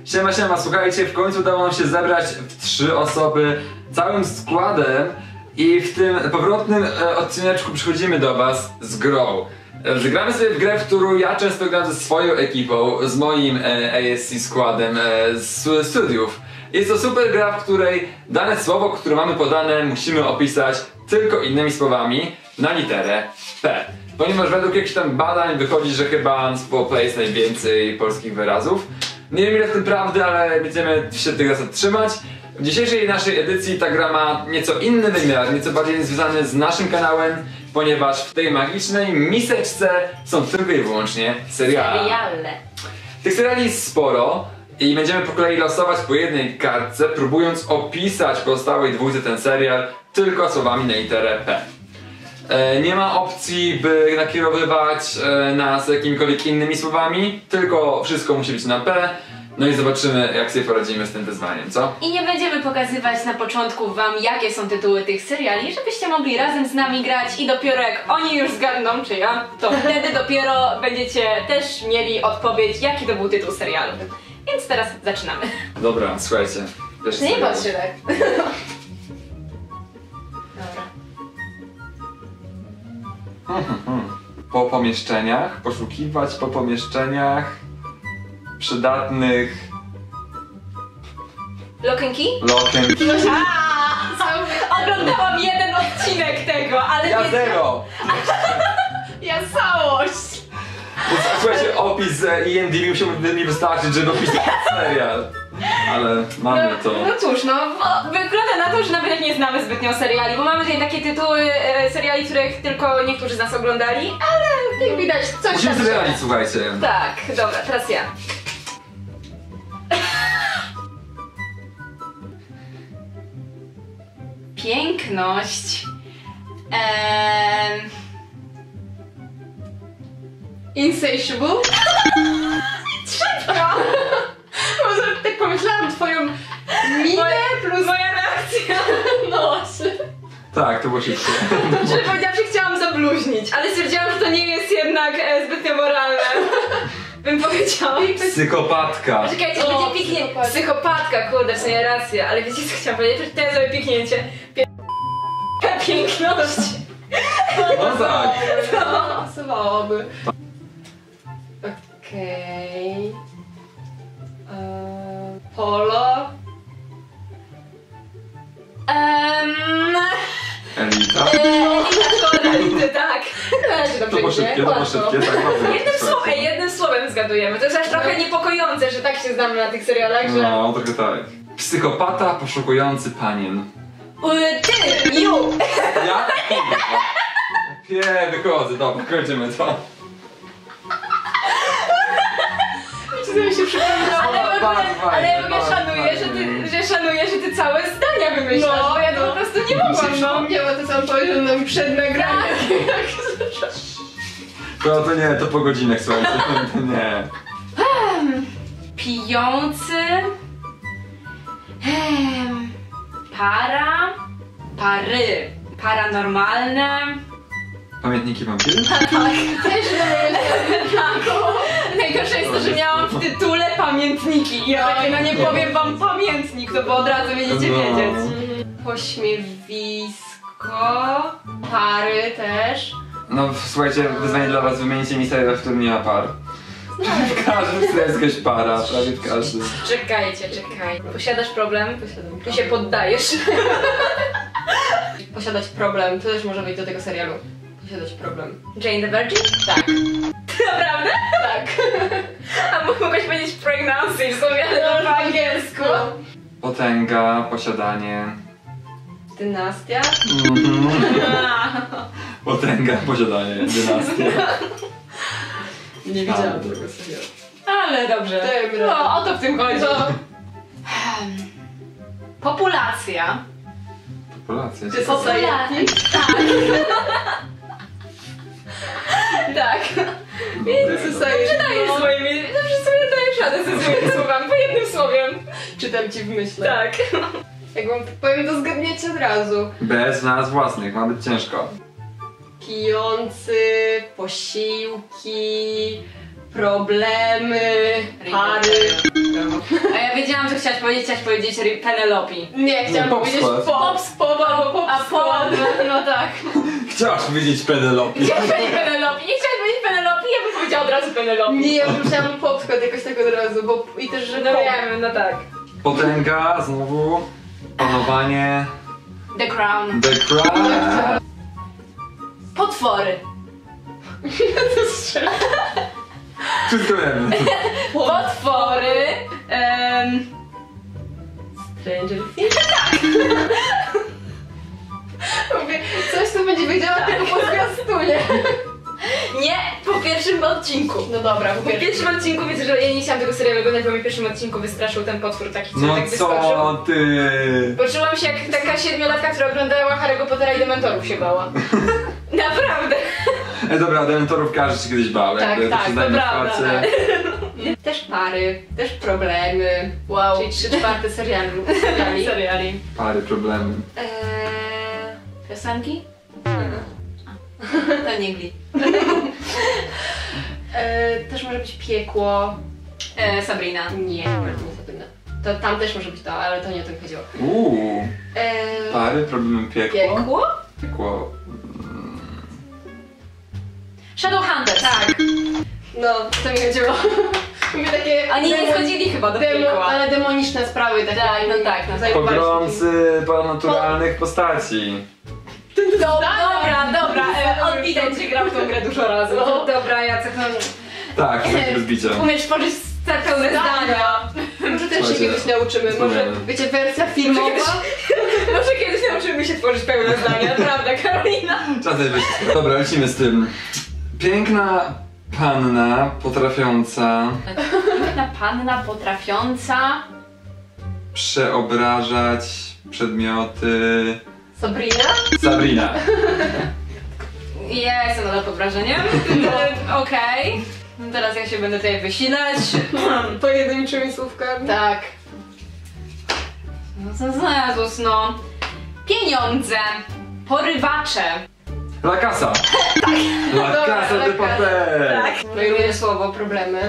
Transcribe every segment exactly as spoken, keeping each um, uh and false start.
Siema, siema, słuchajcie, w końcu udało nam się zebrać w trzy osoby całym składem i w tym powrotnym e, odcineczku przychodzimy do was z grą. E, zagramy sobie w grę, w którą ja często gram ze swoją ekipą, z moim e, A S C składem e, z studiów. Jest to super gra, w której dane słowo, które mamy podane, musimy opisać tylko innymi słowami na literę P. Ponieważ według jakichś tam badań wychodzi, że chyba słowo P jest najwięcej polskich wyrazów. Nie wiem ile w tym prawdy, ale będziemy się tych zasad trzymać. W dzisiejszej naszej edycji ta gra ma nieco inny wymiar, nieco bardziej związany z naszym kanałem, ponieważ w tej magicznej miseczce są tylko i wyłącznie seriale. Seriale. Tych seriali jest sporo i będziemy po kolei losować po jednej kartce, próbując opisać pozostałej dwójce ten serial tylko słowami na literę P. E, nie ma opcji, by nakierowywać e, nas jakimikolwiek innymi słowami, tylko wszystko musi być na P. No i zobaczymy, jak sobie poradzimy z tym wyzwaniem, co? I nie będziemy pokazywać na początku wam, jakie są tytuły tych seriali, żebyście mogli razem z nami grać i dopiero jak oni już zgadną, czy ja, to wtedy dopiero będziecie też mieli odpowiedź, jaki to był tytuł serialu. Więc teraz zaczynamy. Dobra, słuchajcie. Też Nie patrzę tak. Dobra. Po pomieszczeniach, poszukiwać po pomieszczeniach przydatnych Lock and Key? lock and key. Oglądałam jeden odcinek tego, ale Ja nie... zero! Ja całość! Więc, słuchajcie, opis z I M D B musiałby mi wystarczyć, żeby opisać serial. Ale mamy to. No cóż, no bo wygląda na to, że nawet nie znamy zbytnio seriali, bo mamy tutaj takie tytuły e, seriali, których tylko niektórzy z nas oglądali, ale jak widać coś Musimy tam... sobie radzić, słuchajcie. Tak, dobra, teraz ja. Piękność. Eee... Insatiable? Szybko! Może tak pomyślałam twoją minę plus moja reakcja. No, Tak, to było szybko. że powiedziałam, że chciałam zabluźnić, ale stwierdziłam, że to nie jest jednak e, zbytnio moralne. Bym powiedziała. Psychopatka. Czekajcie, to będzie piknięcie. Psychopatka, kurde, w sumie rację, ale wiecie co chciałam powiedzieć? To jest sobie piknięcie. Pie... Piękność. No tak. Pasowałoby. Okej. Eee, polo. Um, Elita. Elita szkoda, elity, tak. To było szybkie, to było szybkie, tak. Bardzo Jednym szybkie. słowem, jednym słowem zgadujemy. To jest aż trochę niepokojące, że tak się znamy na tych serialach, że... No, trochę tak. Psychopata poszukujący panien. Y, Ty! You! Ja? Nie, wychodzę, dobra, kończymy to. Czy to mi się przypomina? Ale ja w ogóle, Bardzo ale ja w ogóle fajnie, szanuję, bardzo że ty, fajnie. że szanuję, że ty całe zdania wymyślasz, No, bo ja to no. po prostu nie mogłam, no. Przypomniała to sam powiedział nam przed nagraniem. To, to nie, to po godzinach, słuchajcie, to nie. Pijący... Em, para... Pary... Paranormalne... Pamiętniki wampirów? Tak, też tak. Najgorsze jest to, że miałam w tytule pamiętniki i ja takie, no nie powiem wam pamiętnik, to bo od razu będziecie No. wiedzieć. Pośmiewisko... Pary też. No, słuchajcie, wyzwanie dla was, wymienicie mi serial, w którym nie ma par. W każdym serialu jest jakaś para, prawie w każdym. Czekajcie, czekaj. Posiadasz problem? Posiadam. Ty się poddajesz. Posiadać problem, to też może być do tego serialu. Posiadać problem. Jane the Virgin? Tak. Naprawdę? Tak. A mogłaś powiedzieć pregnancy w sumie, ale to po angielsku. Potęga, posiadanie. Dynastia? Mhm. A. Potęga, posiadanie, dynastia. Nie widziałam tego serialu. Ale dobrze. Dajmy radę. No, o to w tym chodzi. No. Hmm. Populacja. Populacja. Czy ciekawe. society? Tak. Tak. Dobre, Society. dobre. Dobrze dajesz No. swoimi... Dobrze sobie dajesz radę ze swoimi słowami, po jednym słowiem. Czytam ci w myślach. Tak. Jak wam powiem, to zgadniecie od razu. Bez znalazł własnych, ma być ciężko. Pijący, posiłki, problemy, pary. A powiedzieć, chciałaś powiedzieć Ri- Penelope. Nie, chciałam Nie, Pop powiedzieć Squad. pop, pop albo pop A po, squad. no tak. Chciałaś powiedzieć Penelope. Chciałaś powiedzieć Penelope, nie chciałaś powiedzieć Penelope, ja bym powiedziała od razu Penelope. Nie, ja myślałam pop squad jakoś tak od razu, bo i też, że No pop. wiemy, no tak. Potęga, znowu. Panowanie. The Crown. The Crown. Potwory. Wszystko wiemy. Potwory. Um, Stranger Things. Mówię, coś tu będzie wiedziała tylko po zwiastunie. nie, po pierwszym odcinku. No dobra, Po pierwszym odcinku widzę, że ja nie chciałam tego serialu oglądać, bo mi w pierwszym odcinku wystraszył ten potwór taki, co No tak wyskoczył. co ty? Poczułam się jak taka siedmiolatka, która oglądała Harry'ego Pottera i Dementorów się bała. Naprawdę. E, dobra, dementorów każdy się kiedyś bał. Tak, jakby, tak, przyznajmy to prawda, rację. Też pary, też problemy. Wow. Czyli trzy czwarte serialu. seriali. Seriali. Pary, problemy. Eee, piosenki? To nie Glee. E, też może być piekło. Eee, Sabrina. Nie, bardzo nie Sabrina. To tam też może być to, ale to nie o to mi chodziło. Uuu. E, Pary, problemy, piekło. piekło? Piekło. Shadowhunters. Tak. No, to mi chodziło. Mówię takie... Oni nie demon- schodzili chyba do demo, piekła. ale demoniczne sprawy takie. Tak, no tak, no. zajmowaliśmy się Pogromcy ponadnaturalnych postaci. tym. Dobra, dobra, e, on widać, że grał w tą grę dużo razy. No. Dobra, Jacek, no Tak, takie rozbicie. umiesz tworzyć te pełne zdania. Może też się Słuchajcie, kiedyś nauczymy. Może, spróbujemy. wiecie, wersja filmowa. Może kiedyś nauczymy się tworzyć pełne zdania, prawda, Karolina? Czas jest wyjść. Dobra, lecimy z tym. Piękna panna potrafiąca Piękna panna potrafiąca. przeobrażać przedmioty. Sabrina? Sabrina. Ja jestem nadal pod wrażeniem. E, Okej. No teraz ja się będę tutaj wysilać. Pojedynczymi słówkami. Tak. No co za Jezus, no. Pieniądze. Porywacze. La Casa. La Dobra, Casa La de Casa. Papel. Tak. No i drugie słowo, problemy.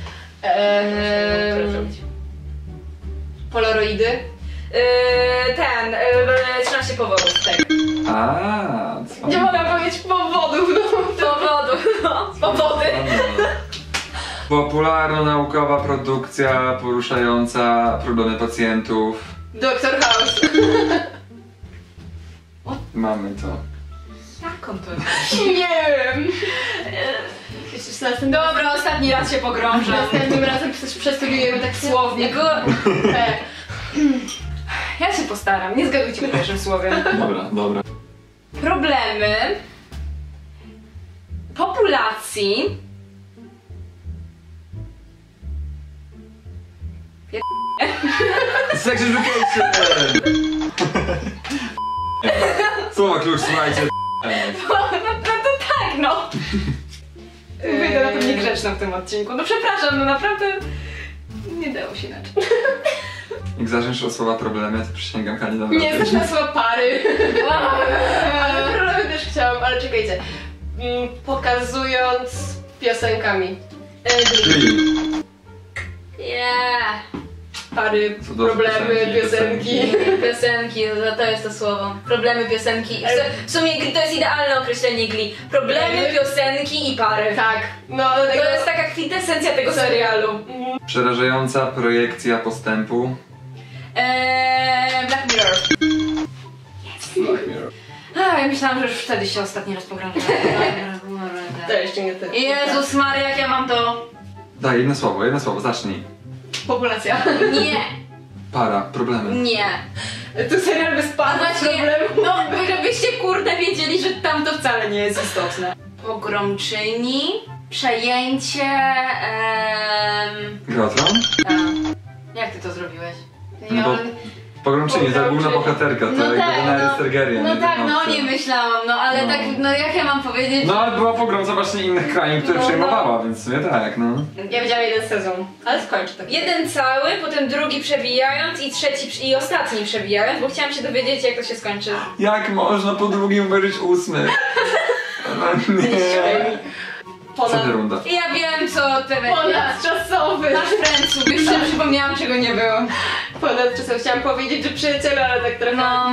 Ehm, Polaroidy. Yy, ten, yy, trzynaście powodów, tak. A, co? Nie mogę powiedzieć powodów, no. Powodów, no. Powody. Popularno-naukowa produkcja poruszająca problemy pacjentów. Doktor House. Mamy to. Jak on to Nie wiem. Jeszcze następnym, Dobra, ostatni raz się pogrążę. następnym razem przes- przestudiujemy tak słownie. Jego... E, Ja się postaram, nie zgadujcie po pierwszym słowie. Dobra, dobra. Problemy populacji Sex education! Słowa klucz, słuchajcie. No, no to tak, no. Wyjdę na to niegrzeczna w tym odcinku. No przepraszam, no naprawdę nie dało się inaczej. Jak zaczniesz od słowa problemy, to przysięgam, Kali, dobra. nie znasz na słowa pary. Ale problemy też chciałam, ale czekajcie. Mm, Pokazując piosenkami. E, Czyli Yeah. Pary, Co to problemy, piosenki, piosenki. Piosenki, to, to jest to słowo. Problemy, piosenki. W, w sumie to jest idealne określenie Glee. Problemy, piosenki i pary. Tak. No, To tego jest taka kwintesencja tego serialu. przerażająca projekcja postępu. Eee, Black Mirror. Black Mirror. A, ja myślałam, że już wtedy się ostatni raz pogrążę. To jeszcze nie ty. Jezus Maria, jak ja mam to... Daj, jedno słowo, jedno słowo, zacznij. Populacja. Nie, Para, problemy. nie. Tu serial bez pana Właśnie, problemu. no żebyście kurde wiedzieli, że tam to wcale nie jest istotne. Pogromczyni, przejęcie... Em... Gra o Tron? A, jak ty to zrobiłeś? No bo pogromczyni, ta główna bohaterka, to No jakby tak, Daenerys no, Targaryen. no jedyna tak, no opcja. nie myślałam, no ale No. tak, no jak ja mam powiedzieć? No ale była pogromca właśnie innych krain, które No, przejmowała, więc w sumie tak, no. Ja widziałam jeden sezon, ale skończę tak. Jeden cały, potem drugi przewijając i trzeci przy- i ostatni przewijając, bo chciałam się dowiedzieć, jak to się skończy. Jak można po drugim obejrzeć ósmy? No nie. Co Ponad, ty runda? Ja wiem, co te ponadczasowy. Nasz Friendsów, już sobie przypomniałam, czego nie było. Ponadczasowy. Chciałam powiedzieć, że przyjaciele, ale tak trochę... No,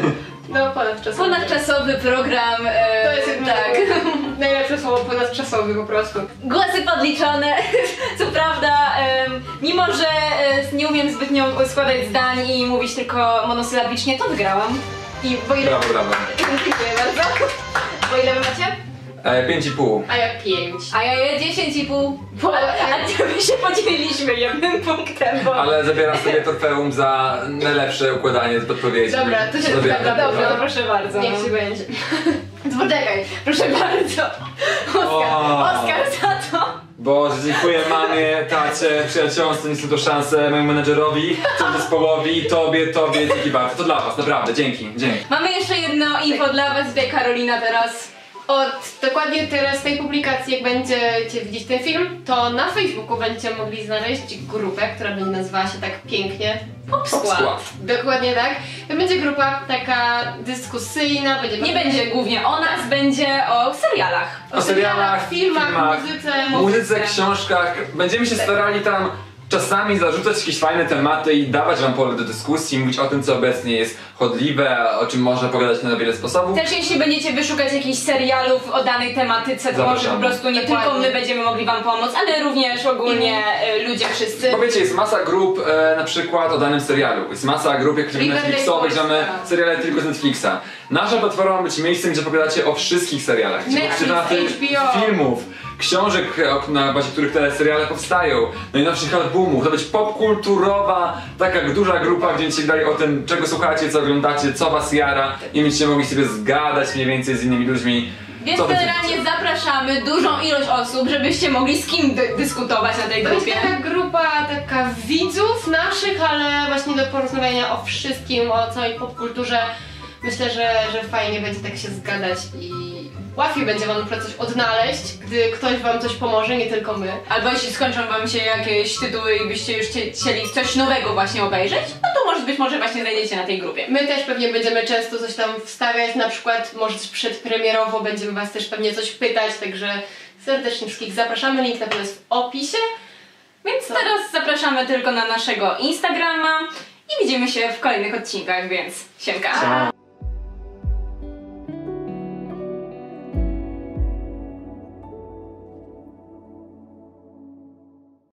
No, ponadczasowy. ponadczasowy program, e, To jest tak. najlepsze słowo, ponadczasowy po prostu. Głosy podliczone, co prawda, em, mimo że e, nie umiem zbytnio składać zdań i mówić tylko monosylabicznie, to wygrałam. I bo ile... Brawo, brawo. Dziękuję bardzo. Bo ile wy macie? E, pięć i pół. A ja pięć. A ja je dziesięć i pół. Bo- A, a my się podzieliliśmy jednym punktem, bo... Ale zabieram sobie trofeum za najlepsze układanie podpowiedzi. Dobra, to się Zabieram zgadza, trofeum. Dobra, proszę bardzo. Niech ci będzie. Poczekaj, proszę bardzo. Oskar, O. Oskar za to. Boże, dziękuję mamie, tacie, przyjaciołom, to nie są to szanse, mojemu menedżerowi, temu zespołowi, tobie, tobie, dzięki bardzo. To dla was, naprawdę, dzięki, dzięki. Mamy jeszcze jedno info dla was, tutaj Karolina teraz. Od dokładnie teraz tej publikacji, jak będziecie widzieć ten film, to na Facebooku będziecie mogli znaleźć grupę, która będzie nazywała się tak pięknie Popskład. Skład. Dokładnie tak. To będzie grupa taka dyskusyjna, będzie Nie będzie głównie o nas, będzie o serialach. O serialach, filmach, filmach, muzyce. muzyce, książkach. Będziemy się starali tam czasami zarzucać jakieś fajne tematy i dawać wam pole do dyskusji, mówić o tym, co obecnie jest chodliwe, o czym można pogadać na wiele sposobów. Też jeśli będziecie wyszukać jakichś serialów o danej tematyce, to Zapraszamy. może po prostu nie Dokładnie. tylko my będziemy mogli wam pomóc, ale również ogólnie e, ludzie wszyscy. Bo wiecie, jest masa grup e, na przykład o danym serialu. Jest masa grup, jak chociażby Riverdale Netflixowych, że mamy Polska. seriale tylko z Netflixa. Nasza platforma ma być miejscem, gdzie powiadacie o wszystkich serialach. Gdzie Netflix, poczytacie H B O. filmów, książek, o- na bazie których te seriale powstają, najnowszych albumów. To być popkulturowa, taka duża grupa, gdzie będziecie grali o tym, czego słuchacie, co oglądacie, co was jara i będziecie mogli sobie zgadać mniej więcej z innymi ludźmi. Więc co wy generalnie sądzicie. zapraszamy dużą ilość osób, żebyście mogli z kim dy- dyskutować na tej To będzie grupie. taka grupa taka widzów naszych, ale właśnie do porozmawiania o wszystkim, o całej popkulturze. Myślę, że, że fajnie będzie tak się zgadać i łatwiej będzie wam na przykład coś odnaleźć, gdy ktoś wam coś pomoże, nie tylko my. Albo jeśli skończą wam się jakieś tytuły i byście już chcie- chcieli coś nowego właśnie obejrzeć, no to może być może właśnie znajdziecie na tej grupie. My też pewnie będziemy często coś tam wstawiać, na przykład może przedpremierowo będziemy was też pewnie coś pytać, także serdecznie wszystkich zapraszamy, link na pewno jest w opisie. Więc Co? teraz zapraszamy tylko na naszego Instagrama i widzimy się w kolejnych odcinkach, więc siemka! Ciao.